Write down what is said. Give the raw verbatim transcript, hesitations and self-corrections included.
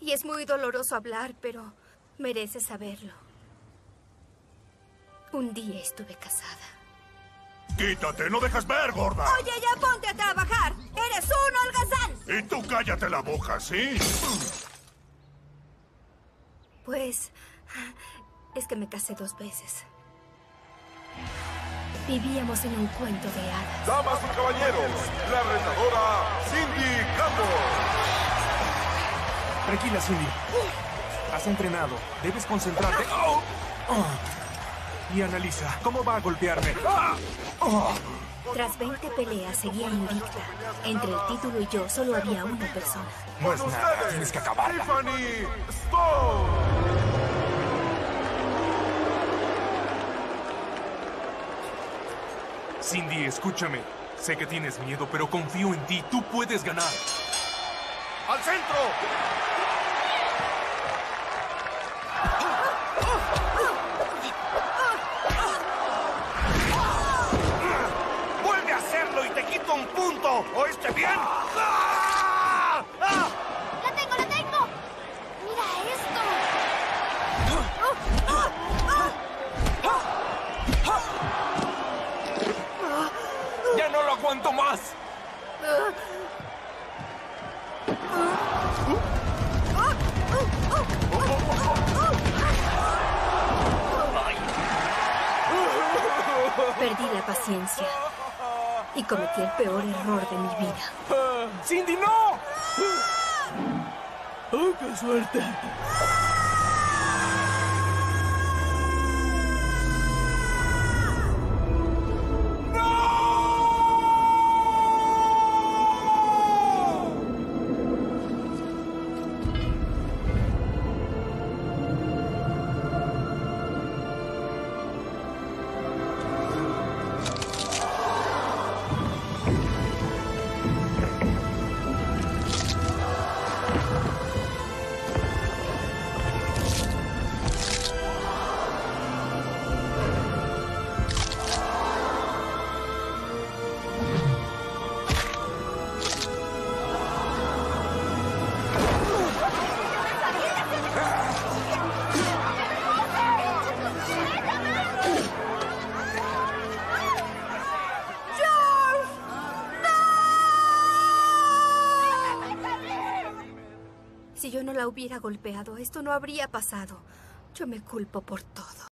Y es muy doloroso hablar, pero mereces saberlo. Un día estuve casada. ¡Quítate! ¡No dejas ver, gorda! ¡Oye, ya ponte a trabajar! ¡Eres un holgazán! Y tú cállate la boca, ¿sí? Pues... es que me casé dos veces. Vivíamos en un cuento de hadas. Damas y caballeros, la retadora Cindy Campbell. Tranquila, Cindy. Has entrenado. Debes concentrarte. Oh. Oh. Y analiza. ¿Cómo va a golpearme? Ah. Oh. Tras veinte peleas seguía invicta. Entre el título y yo solo había una persona. No es nada. Tienes que acabarla. Tiffany Stone. Cindy, escúchame. Sé que tienes miedo, pero confío en ti. Tú puedes ganar. ¡Al centro! ¡Vuelve a hacerlo y te quito un punto! ¿Oíste bien? ¡Ah! ¡Ah! ¡La tengo, la tengo! ¡Mira esto! ¡Ya no lo aguanto más! Perdí la paciencia. Y cometí el peor error de mi vida. ¡Cindy, no! ¡Oh, qué suerte! Si yo no la hubiera golpeado, esto no habría pasado. Yo me culpo por todo.